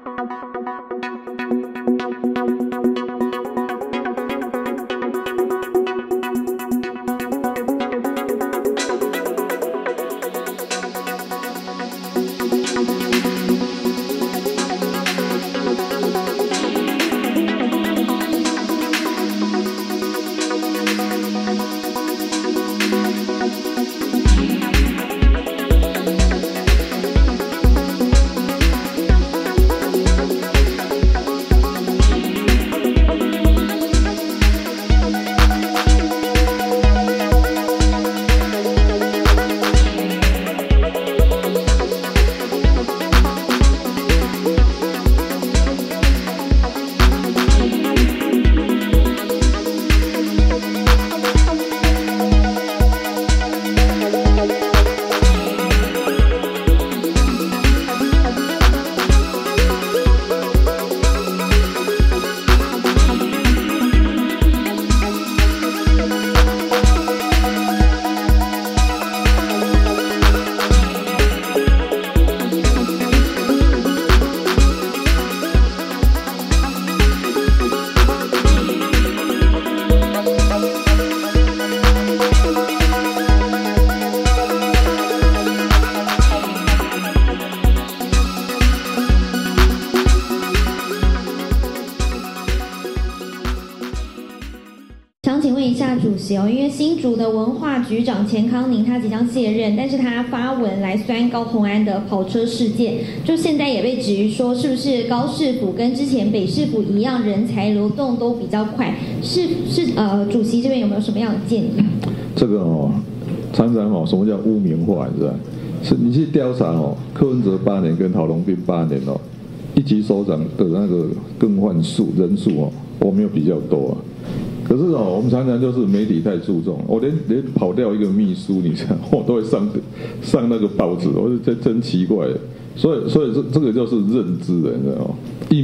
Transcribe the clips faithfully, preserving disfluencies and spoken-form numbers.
主席哦，因为新竹的文化局长钱康宁他即将卸任，但是他发文来酸高虹安的跑车事件，就现在也被质疑说，是不是高市府跟之前北市府一样，人才流动都比较快？是是呃，主席这边有没有什么样的建议？ 这个哦，常常哦，什么叫污名化？你知道？是你去调查哦，柯文哲八年跟郝龙斌八年哦，一级首长的那个更换数人数哦，我没有比较多啊。可是哦，我们常常就是媒体太注重，我连连跑掉一个秘书，你知道，我都会上上那个报纸，我是真真奇怪。所以所以这这个就是认知的，你知道吗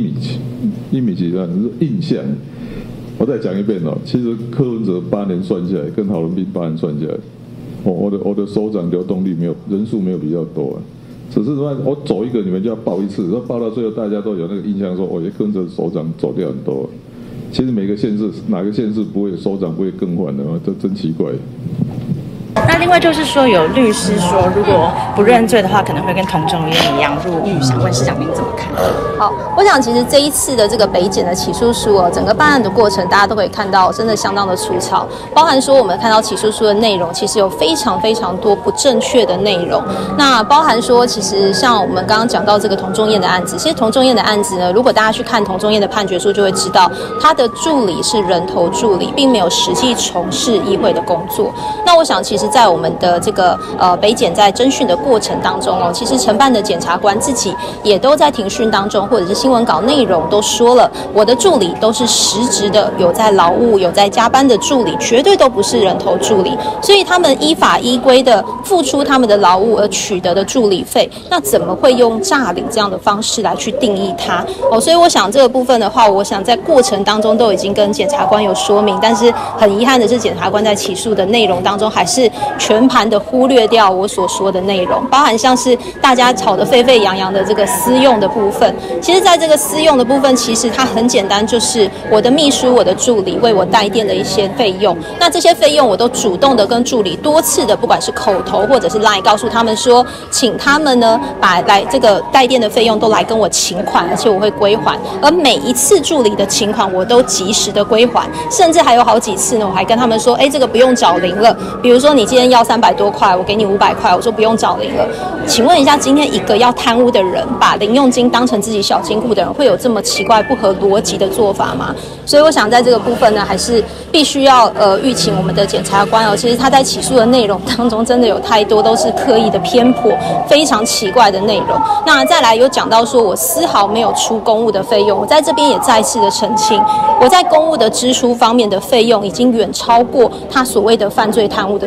？image，image 这样是印象。我再讲一遍哦，其实柯文哲八年算下来，跟郝龙斌八年算下来，我我的我的首长流动率没有人数没有比较多啊。只是说我走一个，你们就要报一次，然后报到最后，大家都有那个印象说，哦，柯文哲首长走掉很多。其实每个县市哪个县市不会首长不会更换的吗？这真奇怪。 那另外就是说，有律师说，如果不认罪的话，可能会跟童仲彦一样入狱。想问市长您怎么看？ 好，我想其实这一次的这个北检的起诉书哦，整个办案的过程，大家都可以看到，真的相当的粗糙。包含说我们看到起诉书的内容，其实有非常非常多不正确的内容。那包含说，其实像我们刚刚讲到这个童仲彦的案子，其实童仲彦的案子呢，如果大家去看童仲彦的判决书，就会知道他的助理是人头助理，并没有实际从事议会的工作。那我想，其实在我们的这个呃北检在侦讯的过程当中哦，其实承办的检察官自己也都在庭讯当中，或者是新闻稿内容都说了，我的助理都是实职的，有在劳务、有在加班的助理，绝对都不是人头助理。所以他们依法依规的付出他们的劳务而取得的助理费，那怎么会用诈领这样的方式来去定义它？哦，所以我想这个部分的话，我想在过程当中都已经跟检察官有说明，但是很遗憾的是，检察官在起诉的内容当中还是全盘的忽略掉我所说的内容，包含像是大家吵得沸沸扬扬的这个私用的部分。其实在这个私用的部分，其实它很简单，就是我的秘书、我的助理为我代垫的一些费用。那这些费用我都主动的跟助理多次的，不管是口头或者是 LINE 告诉他们说，请他们呢把来这个代垫的费用都来跟我请款，而且我会归还。而每一次助理的请款我都及时的归还，甚至还有好几次呢，我还跟他们说，哎，这个不用找零了。比如说你今天要三百多块，我给你五百块，我说不用找零了。请问一下，今天一个要贪污的人，把零用金当成自己小金库的人，会有这么奇怪不合逻辑的做法吗？所以我想在这个部分呢，还是必须要呃预请我们的检察官哦。其实他在起诉的内容当中，真的有太多都是刻意的偏颇，非常奇怪的内容。那再来有讲到说我丝毫没有出公务的费用，我在这边也再次的澄清，我在公务的支出方面的费用已经远超过他所谓的犯罪贪污的所得。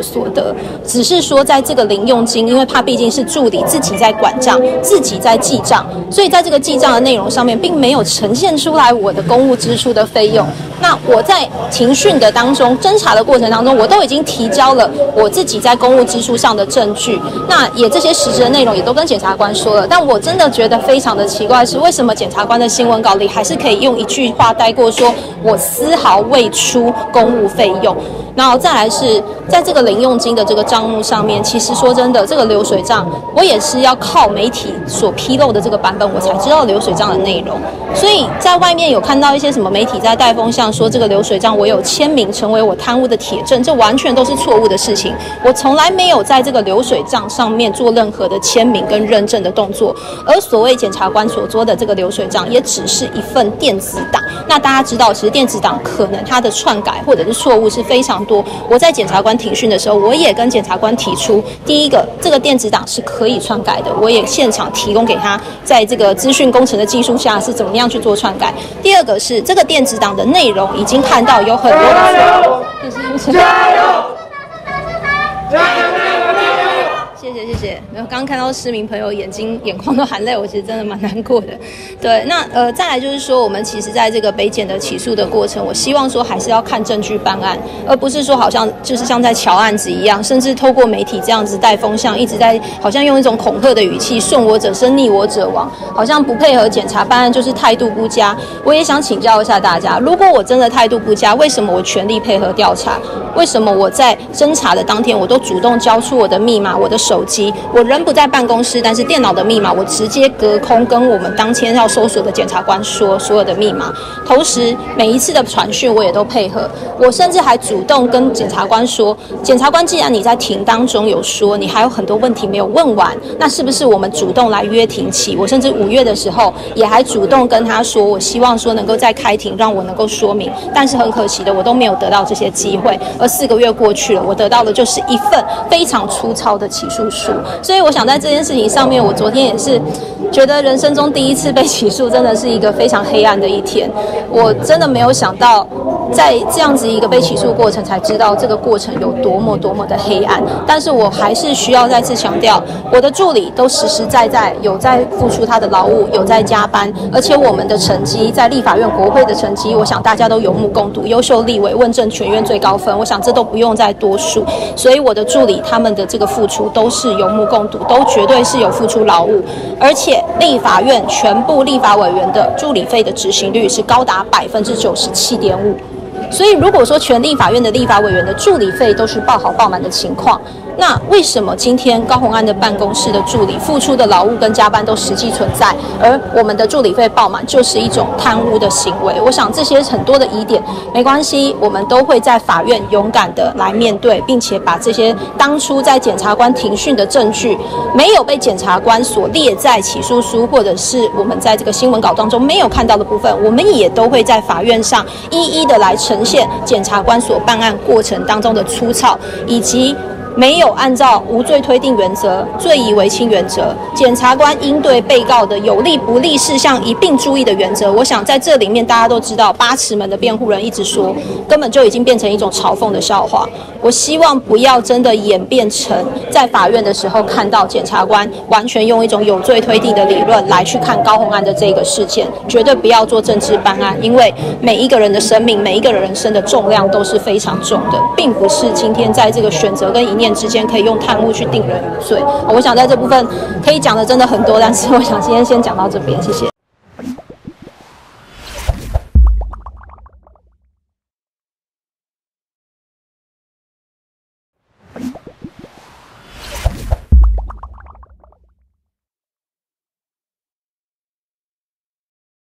核，只是说在这个零用金，因为他毕竟是助理自己在管账，自己在记账，所以在这个记账的内容上面，并没有呈现出来我的公务支出的费用。那我在庭讯的当中，侦查的过程当中，我都已经提交了我自己在公务支出上的证据，那也这些实质的内容也都跟检察官说了。但我真的觉得非常的奇怪是，为什么检察官的新闻稿里还是可以用一句话带过，说我丝毫未出公务费用。然后再来是在这个零用金的这个账目上面，其实说真的，这个流水账我也是要靠媒体所披露的这个版本，我才知道流水账的内容。所以在外面有看到一些什么媒体在带风向，说这个流水账我有签名成为我贪污的铁证，这完全都是错误的事情。我从来没有在这个流水账上面做任何的签名跟认证的动作，而所谓检察官所做的这个流水账，也只是一份电子档。那大家知道，其实电子档可能它的篡改或者是错误是非常多。我在检察官庭讯的时候，我也跟检察官提出，第一个，这个电子档是可以篡改的，我也现场提供给他，在这个资讯工程的技术下是怎么样去做篡改。第二个是这个电子档的内容已经看到有很多的错误。加油！加油！谢谢谢谢。然后刚刚看到市民朋友眼睛眼眶都含泪，我其实真的蛮难过的。对，那呃再来就是说，我们其实在这个北检的起诉的过程，我希望说还是要看证据办案，而不是说好像就是像在瞧案子一样，甚至透过媒体这样子带风向，一直在好像用一种恐吓的语气，顺我者生，逆我者亡，好像不配合检察办案就是态度不佳。我也想请教一下大家，如果我真的态度不佳，为什么我全力配合调查？为什么我在侦查的当天，我都主动交出我的密码、我的手机？我人不在办公室，但是电脑的密码我直接隔空跟我们当天要搜索的检察官说所有的密码。同时，每一次的传讯我也都配合。我甚至还主动跟检察官说：“检察官，既然你在庭当中有说你还有很多问题没有问完，那是不是我们主动来约庭期？”我甚至五月的时候也还主动跟他说，我希望说能够再开庭，让我能够说明。但是很可惜的，我都没有得到这些机会。而四个月过去了，我得到的就是一份非常粗糙的起诉书。所以我想在这件事情上面，我昨天也是觉得人生中第一次被起诉，真的是一个非常黑暗的一天。我真的没有想到，在这样子一个被起诉过程，才知道这个过程有多么多么的黑暗。但是我还是需要再次强调，我的助理都实实在在有在付出他的劳务，有在加班，而且我们的成绩在立法院国会的成绩，我想大家都有目共睹，优秀立委问政全院最高分，我想这都不用再多数。所以我的助理他们的这个付出都是有目共睹，都绝对是有付出劳务，而且立法院全部立法委员的助理费的执行率是高达百分之九十七点五。所以如果说全立法院的立法委员的助理费都是报好报满的情况，那为什么今天高虹安的办公室的助理付出的劳务跟加班都实际存在，而我们的助理费报满就是一种贪污的行为？我想这些很多的疑点没关系，我们都会在法院勇敢的来面对，并且把这些当初在检察官庭讯的证据没有被检察官所列在起诉书，或者是我们在这个新闻稿当中没有看到的部分，我们也都会在法院上一一的来呈现检察官所办案过程当中的粗糙，以及没有按照无罪推定原则、罪疑为轻原则，检察官应对被告的有利不利事项一并注意的原则。我想在这里面大家都知道，八尺门的辩护人一直说，根本就已经变成一种嘲讽的笑话。我希望不要真的演变成在法院的时候看到检察官完全用一种有罪推定的理论来去看高虹安的这个事件，绝对不要做政治办案，因为每一个人的生命、每一个人生的重量都是非常重的，并不是今天在这个选择跟一念之间可以用贪污去定人无罪。我想在这部分可以讲的真的很多，但是我想今天先讲到这边，谢谢。